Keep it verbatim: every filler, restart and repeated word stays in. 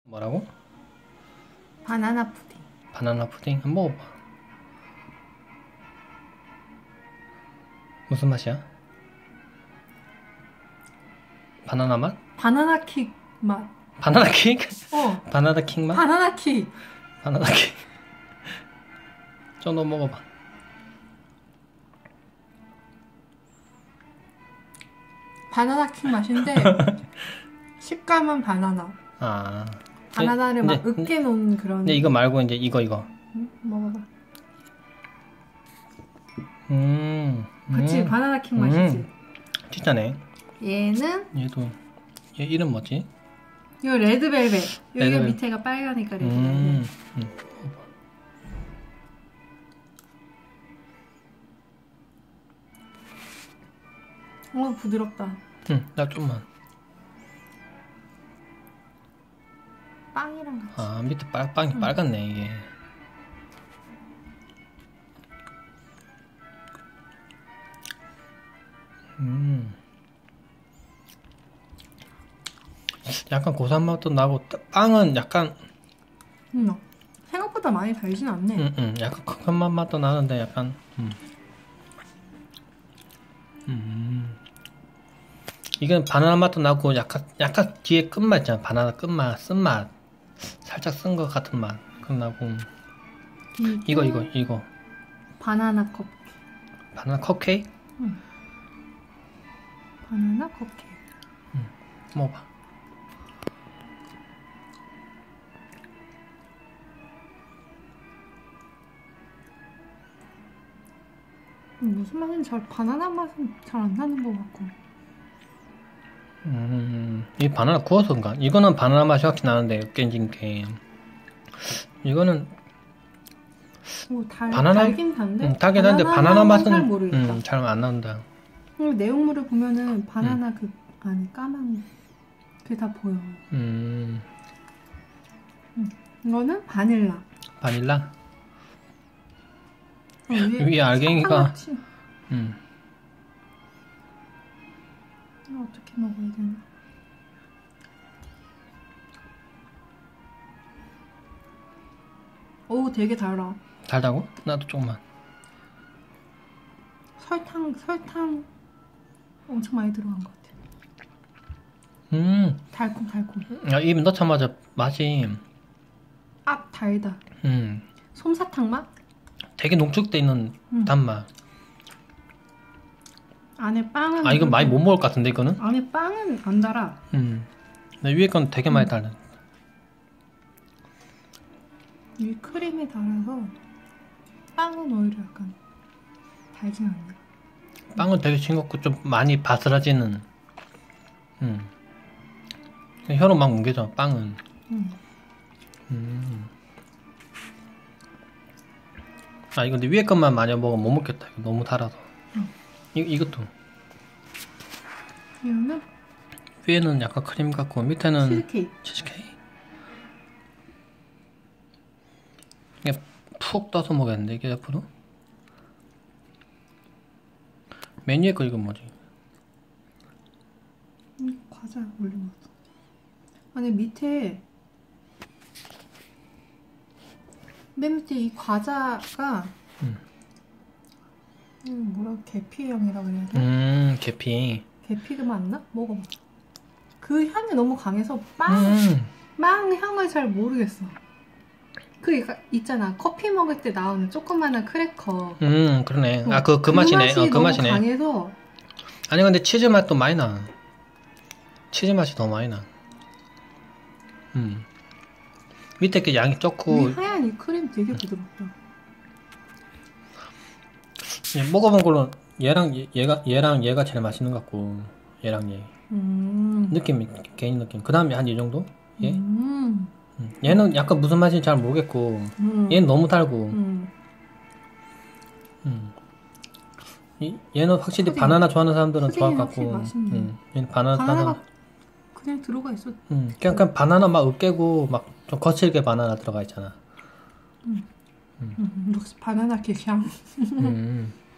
뭐라고? 바나나 푸딩. 바나나 푸딩? 한번 먹어봐. 무슨 맛이야? 바나나 맛? 바나나 킥 맛. 바나나 킥? 어. 바나나 킥 맛? 바나나 킥. 바나나 킥. 좀 더 먹어봐. 바나나 킥 맛인데 식감은 바나나. 아. 바나나를 막 근데, 으깨 놓은 그런. 근데 이거 말고 이제 이거 이거. 응? 먹어봐. 음. 그치, 음. 바나나 킥 음. 맛이지. 진짜네. 얘는 얘도 얘 이름 뭐지? 이거 레드벨벳. 여기가 레드벨- 밑에가 빨가니까 레드벨벳. 음. 음. 어, 부드럽다. 응, 나 좀만. 빵이랑 같이. 아, 밑에 빨, 빵이 응. 빨갛네, 이게. 음. 약간 고소한 맛도 나고, 빵은 약간, 음, 생각보다 많이 달진 않네. 음, 음, 약간 큼큼한 맛도 나는데, 약간, 음. 음. 이건 바나나 맛도 나고, 약간, 약간 뒤에 끝맛 있잖아. 바나나 끝맛, 쓴맛. 살짝 쓴 것 같은 맛. 그럼 나고, 이거, 이거, 이거. 바나나 컵. 바나나 컵케이크? 응. 바나나 컵케이크. 먹어봐. 무슨 맛인지 잘, 바나나 맛은 잘 안 나는 것 같고. 음, 이 바나나 구워서인가? 이거는 바나나 맛이 확실히 나는데, 깨진 게. 이거는, 뭐 달, 바나나? 달긴 단데? 음, 달긴 한데, 바나나 맛은, 잘 모르겠다. 음, 잘 안 나온다. 그리고 내용물을 보면은 바나나 그 안에 까만 그게 다 보여. 음, 이거는 바닐라. 바닐라? 어, 위에 알갱이가- 사탕같이. 음, 이거 어떻게 먹어야 되나? 오, 되게 달아. 달다고? 나도 조금만. 설탕, 설탕 엄청 많이 들어간 것 같아. 음, 달콤, 달콤. 야, 입에 넣자마자 맛이, 아, 달다. 음, 솜사탕 맛? 되게 농축돼 있는 음. 단맛. 안에 빵은. 아, 이건 많이 못 먹을 것 같은데, 이거는? 안에 빵은 안 달아. 음, 근데 위에 건 되게 많이 달다. 이 크림이 달아서 빵은 오히려 약간 달진 않네. 빵은 되게 싱겁고 좀 많이 바스라지는. 음. 혀로 막 뭉개져, 빵은. 음. 음. 아, 이거 근데 위에 것만 많이 먹으면 못 먹겠다. 이거 너무 달아서. 음. 이, 이것도. 이거는 위에는 약간 크림 같고, 밑에는 치즈케이크. 치즈케이크. 이게 푹 떠서 먹겠는데, 이게 옆으로? 맨 위에 거 이건 뭐지? 음, 과자 올려놨어. 아니 밑에 맨 밑에 이 과자가 음. 음, 뭐라 계피향이라고 그래야 돼? 음, 계피. 계피가 맞나? 먹어봐. 그 향이 너무 강해서 빵, 음. 빵 향을 잘 모르겠어. 그 이가- 있잖아, 커피 먹을 때 나오는 조그마한 크래커. 음, 그러네. 어, 아, 그, 그 맛이네. 맛이 어, 그 너무 맛이네. 강해서. 아니, 근데 치즈 맛도 많이 나. 치즈 맛이 더 많이 나. 음. 밑에 게 양이 적고, 이 하얀 이 크림 되게 부드럽다. 예, 먹어본 걸로 얘랑 얘- 얘가 얘랑 얘가 제일 맛있는 것 같고, 얘랑 얘 음. 느낌이 개인 느낌. 그 다음에 한 이 정도? 얘? 음. 음. 얘는 약간 무슨 맛인지 잘 모르겠고, 음. 얘는 너무 달고, 음. 음. 이, 얘는 확실히 푸딩. 바나나 좋아하는 사람들은 푸딩이 좋아할 것 확실히 같고, 맛있네. 음. 얘는 바나나 바나나가 바나나, 그냥 들어가 있어. 음. 그냥 그냥 바나나 막 으깨고 막 좀 거칠게 바나나 들어가 있잖아. 음, 역시 바나나 킥 향. 음.